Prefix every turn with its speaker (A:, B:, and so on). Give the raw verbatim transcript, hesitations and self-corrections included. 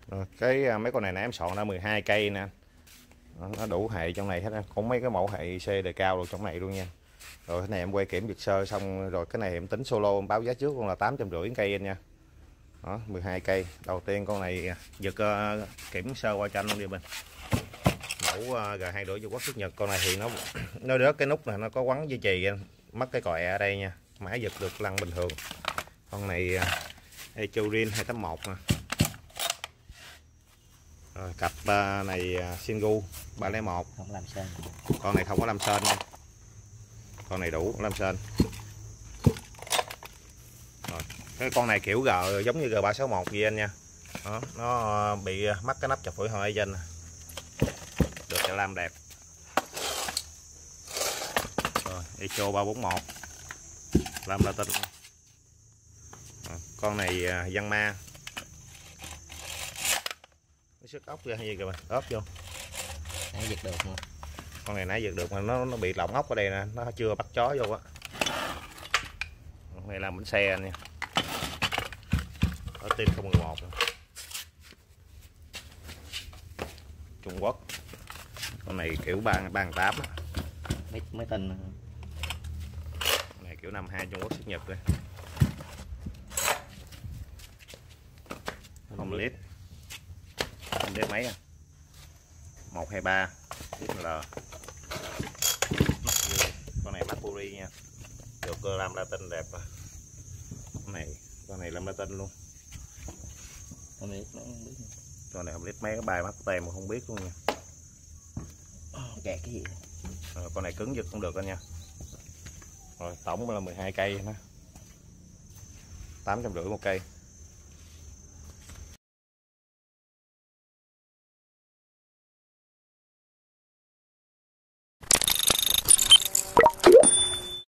A: Rồi, cái mấy con này nãy em soạn ra mười hai cây nè. Nó đủ hệ trong này hết á, cũng mấy cái mẫu hệ C đề cao luôn trong này luôn nha. Rồi cái này em quay kiểm giật sơ xong rồi, cái này em tính solo em báo giá trước luôn là tám trăm rưỡi cây anh nha. Đó, mười hai cây. Đầu tiên con này giật uh, kiểm sơ qua cho anh luôn đi bên. Mẫu uh, G hai rưỡi Trung Quốc xuất Nhật. Con này thì nó nó rớt cái nút là nó có quắn dây chì, mất cái còi ở đây nha. Máy giật được lăn bình thường. Con này uh, Echorin hai tám một nè. Rồi, cặp uh, này uh, Singu ba không một.
B: Không làm sơn.
A: Con này không có làm sên nha. Con này đủ làm sên. Rồi, cái con này kiểu G giống như G ba sáu một gì anh nha. Đó, nó bị mắc cái nắp chọc phổi hồi trên được cho làm đẹp. Rồi, Echo ba bốn một làm là tinh. Con này Văn Ma cái sức ốc ra hay gì kìa mình ốp vô
B: nãy giật được mà.
A: Con này nãy giật được mà nó nó bị lỏng ốc ở đây nè, nó chưa bắt chó vô á. Con này làm bánh xe nha, ở tin không một Trung Quốc. Con này kiểu bàn bàn tám
B: mấy mấy tinh
A: con này kiểu năm hai Trung Quốc xuất Nhật đây. Không lít không lít mấy à, một hai ba L. Con này Mercury nha, được cơ làm Latin đẹp à. Con này con này làm Latin luôn.
B: không biết nó không biết
A: Con này không biết mấy cái bài mắc tem mà không biết luôn nha.
B: kẹt cái gì.
A: Rồi, con này cứng giật cũng được anh nha. Rồi tổng là mười hai cây đó, tám trăm rưỡi một cây.